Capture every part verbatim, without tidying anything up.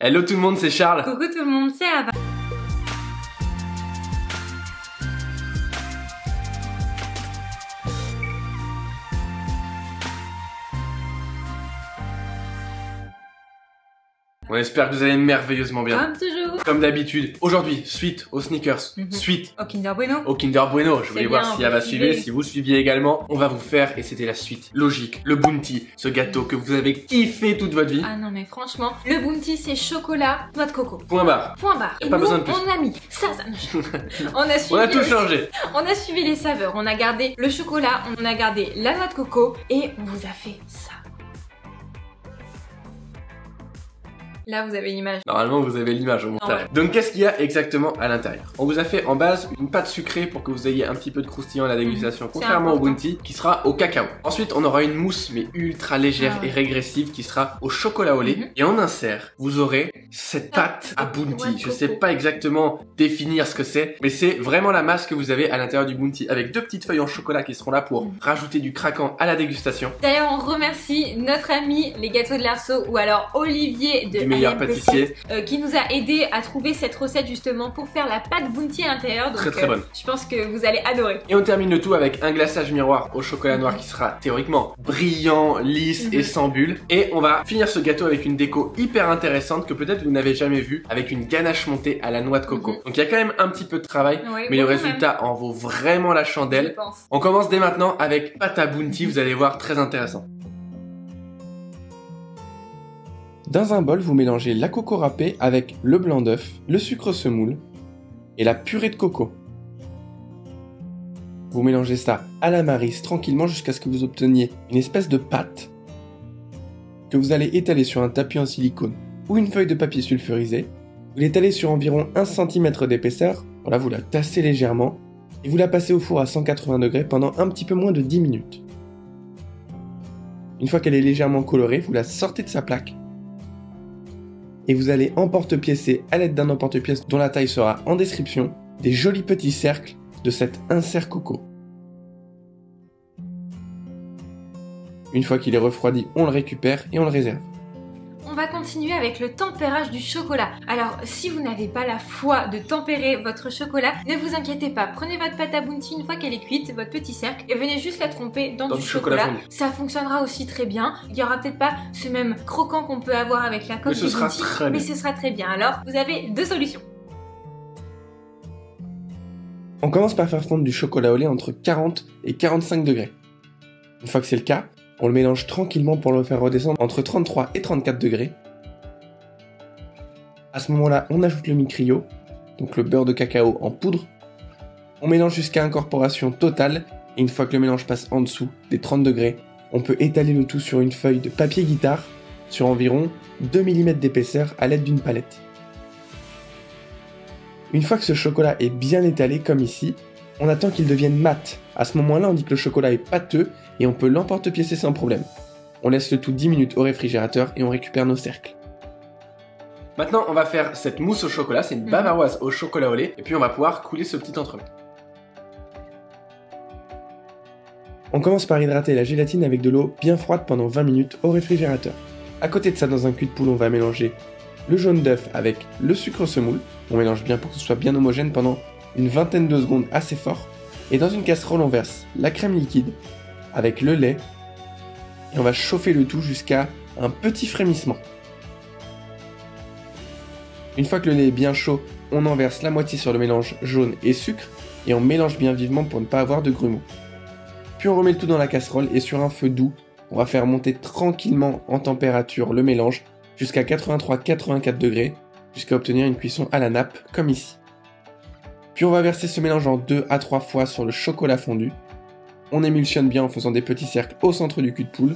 Hello tout le monde, c'est Charles. Coucou tout le monde, c'est Ava. On espère que vous allez merveilleusement bien. Comme toujours. Comme d'habitude. Aujourd'hui, suite aux sneakers, Mm-hmm. suite Au Kinder Bueno. au Kinder Bueno. Je voulais bien, voir si vous Ava suivez. suivait, si vous suiviez également. On va vous faire, et c'était la suite logique, le Bounty, ce gâteau que vous avez kiffé toute votre vie. Ah non mais franchement, le Bounty c'est chocolat, noix de coco. Point barre. Point barre. Et Pas nous, besoin de plus. on a mis ça, ça. On a suivi. On a tout les- changé. On a suivi les saveurs. On a gardé le chocolat, on a gardé la noix de coco et on vous a fait ça. Là vous avez l'image. Normalement, vous avez l'image au montage. Donc, qu'est-ce qu'il y a exactement à l'intérieur? On vous a fait en base une pâte sucrée pour que vous ayez un petit peu de croustillant à la dégustation, Mmh, contrairement au important. Bounty, qui sera au cacao. Ensuite, on aura une mousse, mais ultra légère Ah ouais. et régressive, qui sera au chocolat au lait. Mmh. Et en insert, vous aurez cette pâte à Bounty. Ouais, Je coco. sais pas exactement définir ce que c'est, mais c'est vraiment la masse que vous avez à l'intérieur du Bounty, avec deux petites feuilles en chocolat qui seront là pour Mmh. rajouter du craquant à la dégustation. D'ailleurs on remercie notre ami les gâteaux de l'Arceau ou alors Olivier de Du meilleur I M P pâtissier. Euh, qui nous a aidé à trouver cette recette justement pour faire la pâte Bounty à l'intérieur. Donc, Très, très euh, bonne. Je pense que vous allez adorer. Et on termine le tout avec un glaçage miroir au chocolat noir qui sera théoriquement brillant, lisse Mhm. et sans bulles. Et on va finir ce gâteau avec une déco hyper intéressante que peut-être vous n'avez jamais vue, avec une ganache montée à la noix de coco. Mhm. Donc il y a quand même un petit peu de travail, Ouais, mais le beaucoup résultat en vaut vraiment la même, je chandelle. pense. On commence dès maintenant avec pâte à Bounty, vous allez voir, très intéressant. Dans un bol, vous mélangez la coco râpée avec le blanc d'œuf, le sucre semoule et la purée de coco. Vous mélangez ça à la maryse tranquillement jusqu'à ce que vous obteniez une espèce de pâte que vous allez étaler sur un tapis en silicone ou une feuille de papier sulfurisé. Vous l'étalez sur environ un centimètre d'épaisseur. Voilà, vous la tassez légèrement et vous la passez au four à cent quatre-vingts degrés pendant un petit peu moins de dix minutes. Une fois qu'elle est légèrement colorée, vous la sortez de sa plaque et vous allez emporte-piécer à l'aide d'un emporte-pièce dont la taille sera en description des jolis petits cercles de cet insert coco. Une fois qu'il est refroidi, on le récupère et on le réserve. On va continuer avec le tempérage du chocolat. Alors, si vous n'avez pas la foi de tempérer votre chocolat, ne vous inquiétez pas. Prenez votre pâte à Bounty une fois qu'elle est cuite, votre petit cercle, et venez juste la tremper dans, Dans du du chocolat chocolat. fondu. Ça fonctionnera aussi très bien. Il n'y aura peut-être pas ce même croquant qu'on peut avoir avec la coque Mais ce du sera Bounty, très mais bien. ce sera très bien. Alors, vous avez deux solutions. On commence par faire fondre du chocolat au lait entre quarante et quarante-cinq degrés. Une fois que c'est le cas, on le mélange tranquillement pour le faire redescendre entre trente-trois et trente-quatre degrés. À ce moment-là, on ajoute le mi-cryo, donc le beurre de cacao en poudre. On mélange jusqu'à incorporation totale, et une fois que le mélange passe en dessous des trente degrés, on peut étaler le tout sur une feuille de papier guitare sur environ deux millimètres d'épaisseur à l'aide d'une palette. Une fois que ce chocolat est bien étalé comme ici, on attend qu'il devienne mat. À ce moment-là, on dit que le chocolat est pâteux et on peut l'emporte-piécer sans problème. On laisse le tout dix minutes au réfrigérateur et on récupère nos cercles. Maintenant, on va faire cette mousse au chocolat, c'est une bavaroise au chocolat au lait, et puis on va pouvoir couler ce petit entremets. On commence par hydrater la gélatine avec de l'eau bien froide pendant vingt minutes au réfrigérateur. À côté de ça, dans un cul de poule, on va mélanger le jaune d'œuf avec le sucre semoule. On mélange bien pour que ce soit bien homogène pendant une vingtaine de secondes assez fort. Et dans une casserole, on verse la crème liquide avec le lait et on va chauffer le tout jusqu'à un petit frémissement. Une fois que le lait est bien chaud, on en verse la moitié sur le mélange jaune et sucre et on mélange bien vivement pour ne pas avoir de grumeaux. Puis on remet le tout dans la casserole et sur un feu doux, on va faire monter tranquillement en température le mélange jusqu'à quatre-vingt-trois à quatre-vingt-quatre degrés, jusqu'à obtenir une cuisson à la nappe, comme ici. Puis on va verser ce mélange en deux à trois fois sur le chocolat fondu. On émulsionne bien en faisant des petits cercles au centre du cul de poule.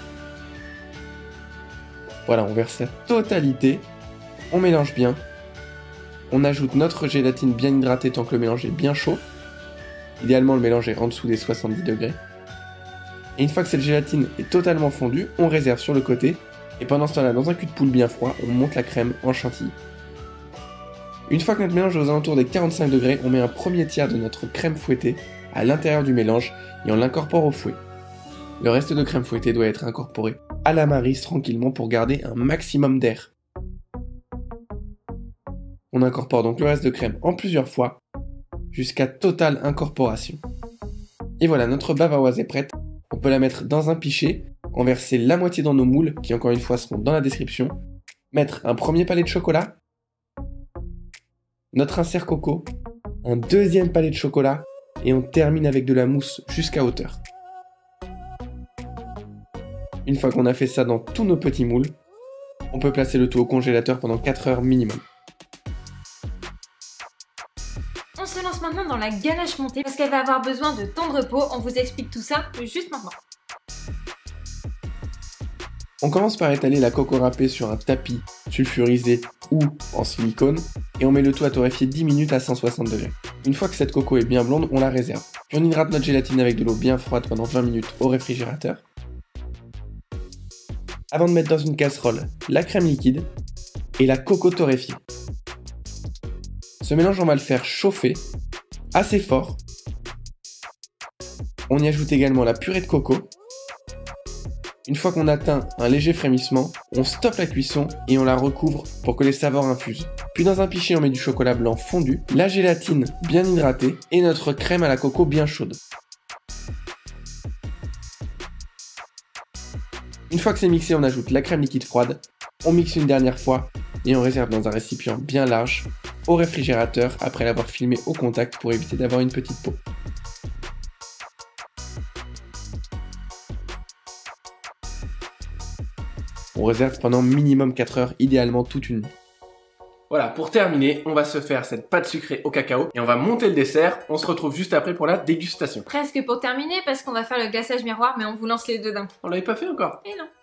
Voilà, on verse la totalité. On mélange bien. On ajoute notre gélatine bien hydratée tant que le mélange est bien chaud. Idéalement, le mélange est en dessous des soixante-dix degrés. Et une fois que cette gélatine est totalement fondue, on réserve sur le côté. Et pendant ce temps-là, dans un cul de poule bien froid, on monte la crème en chantilly. Une fois que notre mélange est aux alentours des quarante-cinq degrés, on met un premier tiers de notre crème fouettée à l'intérieur du mélange et on l'incorpore au fouet. Le reste de crème fouettée doit être incorporé à la maryse tranquillement pour garder un maximum d'air. On incorpore donc le reste de crème en plusieurs fois, jusqu'à totale incorporation. Et voilà, notre bavaroise est prête. On peut la mettre dans un pichet, en verser la moitié dans nos moules, qui encore une fois seront dans la description, mettre un premier palais de chocolat, notre insert coco, un deuxième palais de chocolat, et on termine avec de la mousse jusqu'à hauteur. Une fois qu'on a fait ça dans tous nos petits moules, on peut placer le tout au congélateur pendant quatre heures minimum. On se lance maintenant dans la ganache montée parce qu'elle va avoir besoin de temps de repos. On vous explique tout ça juste maintenant. On commence par étaler la coco râpée sur un tapis sulfurisé ou en silicone et on met le tout à torréfier dix minutes à cent soixante degrés. Une fois que cette coco est bien blonde, on la réserve. Puis on hydrate notre gélatine avec de l'eau bien froide pendant vingt minutes au réfrigérateur. Avant de mettre dans une casserole la crème liquide et la coco torréfiée. Ce mélange, on va le faire chauffer assez fort. On y ajoute également la purée de coco. Une fois qu'on atteint un léger frémissement, on stoppe la cuisson et on la recouvre pour que les saveurs infusent. Puis dans un pichet, on met du chocolat blanc fondu, la gélatine bien hydratée et notre crème à la coco bien chaude. Une fois que c'est mixé, on ajoute la crème liquide froide, on mixe une dernière fois et on réserve dans un récipient bien large au réfrigérateur après l'avoir filmé au contact pour éviter d'avoir une petite peau. On réserve pendant minimum quatre heures, idéalement toute une nuit. Voilà, pour terminer, on va se faire cette pâte sucrée au cacao et on va monter le dessert. On se retrouve juste après pour la dégustation. Presque pour terminer parce qu'on va faire le glaçage miroir, mais on vous lance les deux d'un coup. On l'avait pas fait encore. Et non.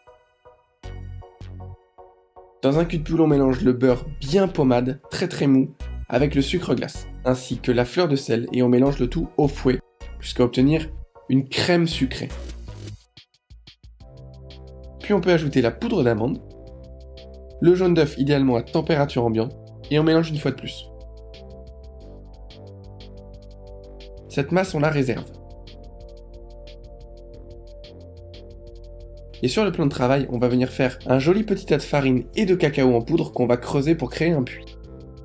Dans un cul de poule, on mélange le beurre bien pommade, très très mou, avec le sucre glace, ainsi que la fleur de sel et on mélange le tout au fouet jusqu'à obtenir une crème sucrée. Puis on peut ajouter la poudre d'amande, le jaune d'œuf idéalement à température ambiante, et on mélange une fois de plus. Cette masse, on la réserve. Et sur le plan de travail, on va venir faire un joli petit tas de farine et de cacao en poudre qu'on va creuser pour créer un puits.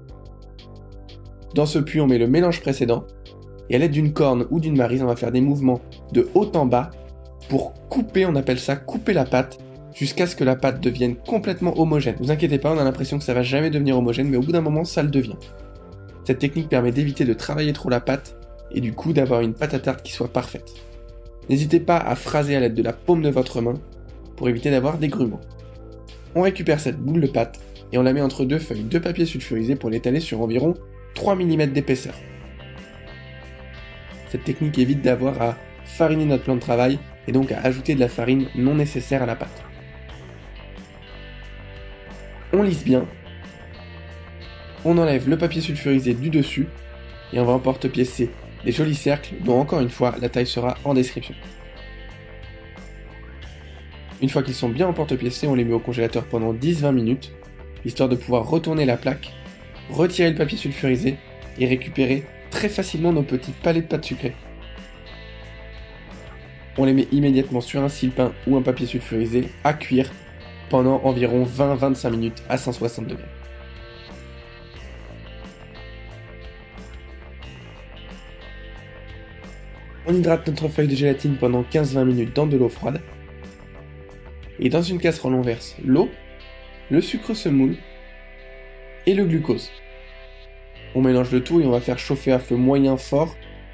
Dans ce puits, on met le mélange précédent, et à l'aide d'une corne ou d'une maryse, on va faire des mouvements de haut en bas pour couper, on appelle ça couper la pâte, jusqu'à ce que la pâte devienne complètement homogène. Ne vous inquiétez pas, on a l'impression que ça va jamais devenir homogène, mais au bout d'un moment, ça le devient. Cette technique permet d'éviter de travailler trop la pâte, et du coup d'avoir une pâte à tarte qui soit parfaite. N'hésitez pas à phraser à l'aide de la paume de votre main, pour éviter d'avoir des grumeaux. On récupère cette boule de pâte, et on la met entre deux feuilles de papier sulfurisé pour l'étaler sur environ trois millimètres d'épaisseur. Cette technique évite d'avoir à fariner notre plan de travail, et donc à ajouter de la farine non nécessaire à la pâte. On lisse bien, on enlève le papier sulfurisé du dessus, et on va emporte-piécer des jolis cercles dont encore une fois la taille sera en description. Une fois qu'ils sont bien emporte-piécés, on les met au congélateur pendant dix à vingt minutes, histoire de pouvoir retourner la plaque, retirer le papier sulfurisé et récupérer très facilement nos petits palets de pâte sucrée. On les met immédiatement sur un sile-pain ou un papier sulfurisé à cuire pendant environ vingt à vingt-cinq minutes à cent soixante degrés. On hydrate notre feuille de gélatine pendant quinze à vingt minutes dans de l'eau froide. Et dans une casserole, on verse l'eau, le sucre semoule et le glucose. On mélange le tout et on va faire chauffer à feu moyen fort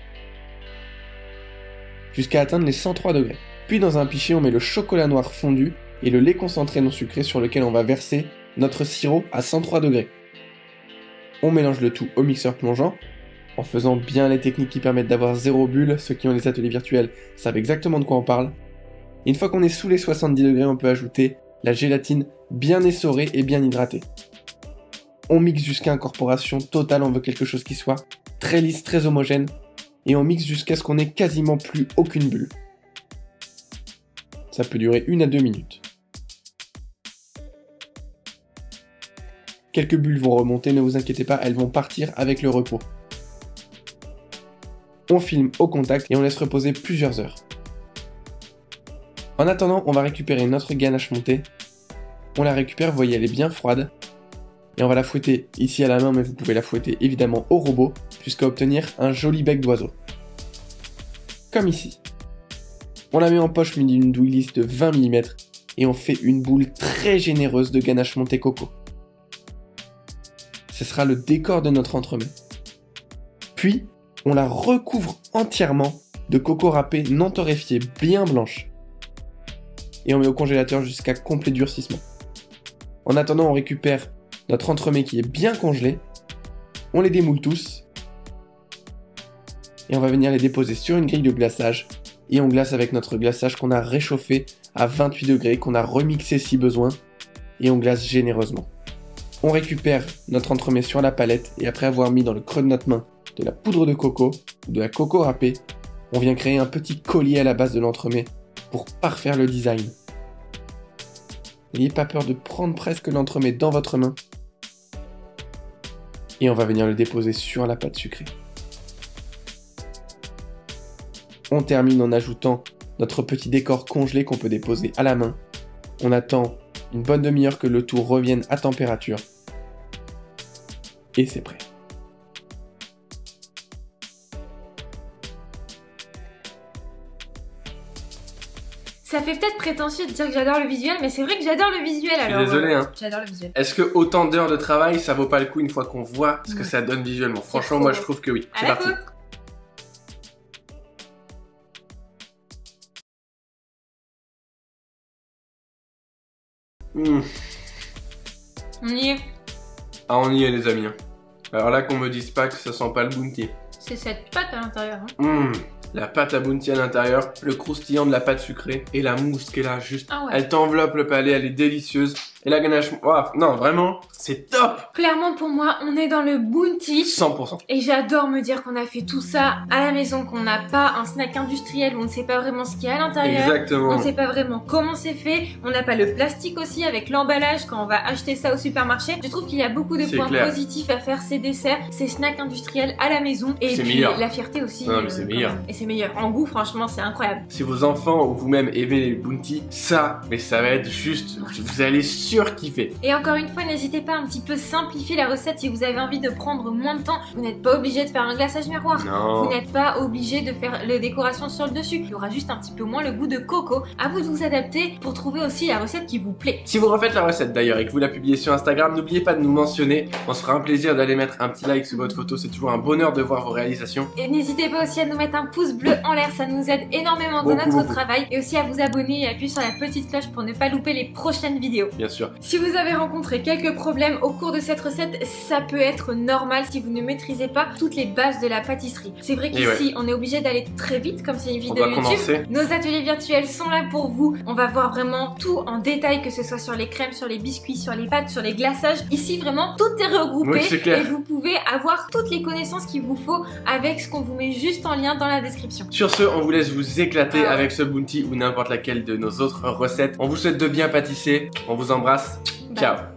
jusqu'à atteindre les cent trois degrés. Puis dans un pichet, on met le chocolat noir fondu et le lait concentré non sucré sur lequel on va verser notre sirop à cent trois degrés. On mélange le tout au mixeur plongeant, en faisant bien les techniques qui permettent d'avoir zéro bulle. Ceux qui ont les ateliers virtuels savent exactement de quoi on parle. Et une fois qu'on est sous les soixante-dix degrés, on peut ajouter la gélatine bien essorée et bien hydratée. On mixe jusqu'à incorporation totale, on veut quelque chose qui soit très lisse, très homogène, et on mixe jusqu'à ce qu'on ait quasiment plus aucune bulle. Ça peut durer une à deux minutes. Quelques bulles vont remonter, ne vous inquiétez pas, elles vont partir avec le repos. On filme au contact et on laisse reposer plusieurs heures. En attendant, on va récupérer notre ganache montée. On la récupère, vous voyez, elle est bien froide. Et on va la fouetter ici à la main, mais vous pouvez la fouetter évidemment au robot, jusqu'à obtenir un joli bec d'oiseau. Comme ici. On la met en poche munie d'une douille lisse de vingt millimètres et on fait une boule très généreuse de ganache Monte Coco. Ce sera le décor de notre entremets. Puis, on la recouvre entièrement de coco râpé non torréfié bien blanche. Et on met au congélateur jusqu'à complet durcissement. En attendant, on récupère notre entremets qui est bien congelé. On les démoule tous. Et on va venir les déposer sur une grille de glaçage. Et on glace avec notre glaçage qu'on a réchauffé à vingt-huit degrés, qu'on a remixé si besoin. Et on glace généreusement. On récupère notre entremets sur la palette. Et après avoir mis dans le creux de notre main de la poudre de coco, ou de la coco râpée, on vient créer un petit collier à la base de l'entremets pour parfaire le design. N'ayez pas peur de prendre presque l'entremets dans votre main. Et on va venir le déposer sur la pâte sucrée. On termine en ajoutant notre petit décor congelé qu'on peut déposer à la main. On attend une bonne demi-heure que le tout revienne à température. Et c'est prêt. Ça fait peut-être prétentieux de dire que j'adore le visuel, mais c'est vrai que j'adore le visuel alors. Je suis désolé, hein. J'adore le visuel. Est-ce que autant d'heures de travail, ça vaut pas le coup une fois qu'on voit ce que Ouais. ça donne visuellement? Franchement, moi je trouve que oui. C'est À la parti. faute. Mmh. On y est. Ah, on y est, les amis. Alors là, qu'on me dise pas que ça sent pas le bounty. C'est cette pâte à l'intérieur. Hein. Mmh. La pâte à bounty à l'intérieur, le croustillant de la pâte sucrée et la mousse qui est là juste. Ah ouais. Elle t'enveloppe le palais, elle est délicieuse. Et la ganache, wow, non, vraiment, c'est top. Clairement pour moi, on est dans le bounty. cent pour cent. Et j'adore me dire qu'on a fait tout ça à la maison, qu'on n'a pas un snack industriel où on ne sait pas vraiment ce qu'il y a à l'intérieur. Exactement. On ne sait pas vraiment comment c'est fait. On n'a pas le plastique aussi avec l'emballage quand on va acheter ça au supermarché. Je trouve qu'il y a beaucoup de C'est points clair. positifs à faire ces desserts, ces snacks industriels à la maison. Et C'est puis meilleur. la fierté aussi. Non, mais c'est quand meilleur. même. Et c'est meilleur. En goût, franchement, c'est incroyable. Si vos enfants ou vous-même aimez les bounty, ça, mais ça va être juste, vous allez surkiffer. Et encore une fois, n'hésitez pas à un petit peu simplifier la recette si vous avez envie de prendre moins de temps. Vous n'êtes pas obligé de faire un glaçage miroir. Non. Vous n'êtes pas obligé de faire les décorations sur le dessus. Il y aura juste un petit peu moins le goût de coco. À vous de vous adapter pour trouver aussi la recette qui vous plaît. Si vous refaites la recette d'ailleurs et que vous la publiez sur Instagram, n'oubliez pas de nous mentionner. On se fera un plaisir d'aller mettre un petit like sous votre photo. C'est toujours un bonheur de voir vos réalisations. Et n'hésitez pas aussi à nous mettre un pouce bleu en l'air, ça nous aide énormément dans Beaucoup, notre beaucoup. travail. Et aussi à vous abonner et appuyer sur la petite cloche pour ne pas louper les prochaines vidéos. Bien sûr. Si vous avez rencontré quelques problèmes au cours de cette recette, ça peut être normal si vous ne maîtrisez pas toutes les bases de la pâtisserie. C'est vrai qu'ici, ouais. on est obligé d'aller très vite comme c'est une On vidéo doit YouTube. condenser. Nos ateliers virtuels sont là pour vous. On va voir vraiment tout en détail, que ce soit sur les crèmes, sur les biscuits, sur les pâtes, sur les glaçages. Ici, vraiment, tout est regroupé Oui, c'est clair. et vous pouvez avoir toutes les connaissances qu'il vous faut avec ce qu'on vous met juste en lien dans la description. Sur ce, on vous laisse vous éclater Ah. avec ce bounty ou n'importe laquelle de nos autres recettes. On vous souhaite de bien pâtisser. On vous embrasse. Bye. Ciao.